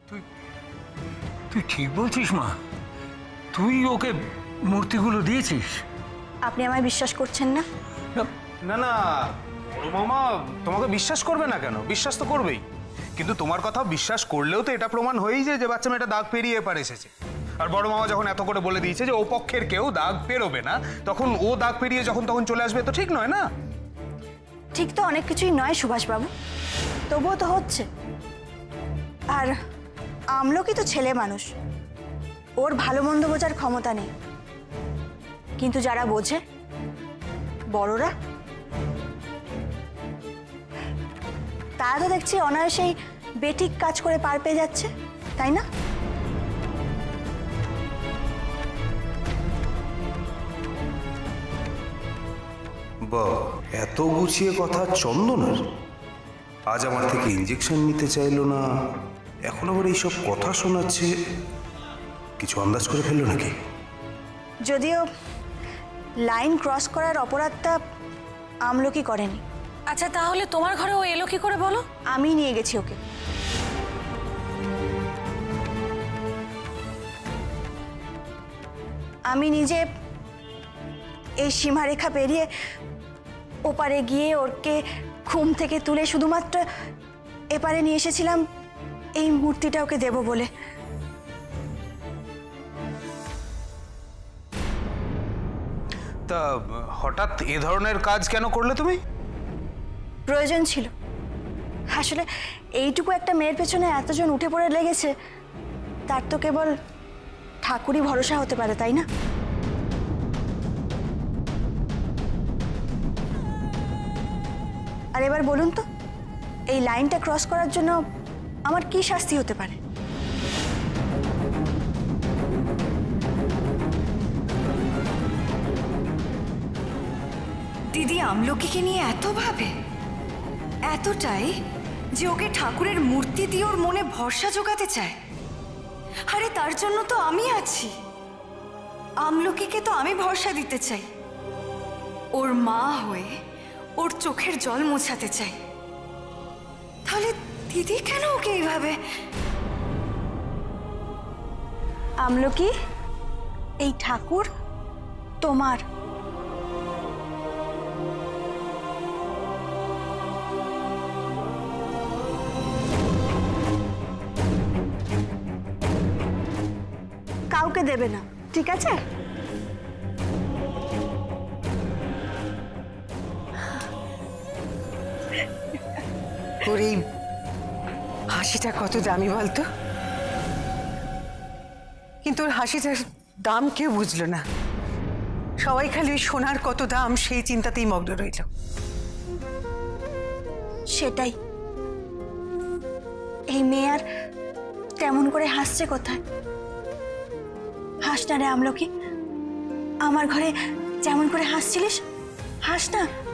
তুই ঠিক বলছিস মা? তুই ওকে মূর্তিগুলো দিয়েছিস? আপনি আমায় বিশ্বাস করছেন না? না না বড় মামা তোমাকে বিশ্বাস করবে না কেন? বিশ্বাস তো করবেই, কিন্তু তোমার কথা বিশ্বাস করলেও তো এটা প্রমাণ হয়েই যায় যে বাচ্চা মেয়েটা দাগ পেরিয়ে এপারে এসেছে। আর বড় মামা যখন এত করে বলে দিয়েছে যে ও পক্ষের কেউ দাগ পেরোবে না, তখন ও দাগ পেরিয়ে যখন তখন চলে আসবে, তো ঠিক নয় না? ঠিক তো অনেক কিছুই নয় সুভাষবাবু, তবুও তো হচ্ছে। আর আমলকি তো ছেলে মানুষ, ওর ভালো মন্দ বোঝার ক্ষমতা নেই, কিন্তু যারা বোঝে বড়রা, তারা তো দেখছি অনায়াসেই বেঠিক কাজ করে পার পেয়ে যাচ্ছে, তাই না? বাহ, এত গুছিয়ে কথা চন্দনার। আজ আমার থেকে ইঞ্জেকশন নিতে চাইলো না, এখন আবার এইসব কথা শোনাচ্ছে। কিছু আন্দাজ করে ফেললো নাকি? যদিও লাইন ক্রস করার অপরাধটা আমলকি করেনি। আচ্ছা, তাহলে তোমার ঘরে ও এলো কি করে বলো? আমি নিয়ে গেছি ওকে। আমি নিজে এই সীমারেখা পেরিয়ে ওপারে গিয়ে ওকে ঘুম থেকে তুলে শুধুমাত্র এপারে নিয়ে এসেছিলাম এই মূর্তিটা ওকে দেব বলে। তা হঠাৎ এ ধরনের কাজ কেন করলে তুমি? প্রয়োজন ছিল। আসলে এইটুকু একটা মেয়ের পেছনে এতজন উঠে পড়ে লেগেছে, তার তো কেবল ঠাকুরই ভরসা হতে পারে, তাই না? আর এবার বলুন তো, এই লাইনটা ক্রস করার জন্য আমার কি শাস্তি হতে পারে? দিদি আমলকিকে নিয়ে এত ভাবে, এতটাই যে ওকে ঠাকুরের মূর্তি দিয়ে ওর মনে ভরসা জোগাতে চায়। আরে তার জন্য তো আমি আছি, আমলকিকে তো আমি ভরসা দিতে চাই, ওর মা হয়ে ওর চোখের জল মোছাতে চাই। তাহলে দিদি কেন ওকে এইভাবে? আমলকি, এই ঠাকুর তোমার। কাউকে দেবে না, ঠিক আছে? ওর এই হাসিটা কত দামি বলতো, কিন্তু ওর হাসিটার দাম কেউ বুঝলো না। সবাই খালি ওই সোনার কত দাম সেই চিন্তাতেই মগ্ন রইল। সেটাই, এই মেয়ে আর তেমন করে হাসছে কোথায়? হাস না রে আমলকি, আমার ঘরে যেমন করে হাসছিলিস হাস না।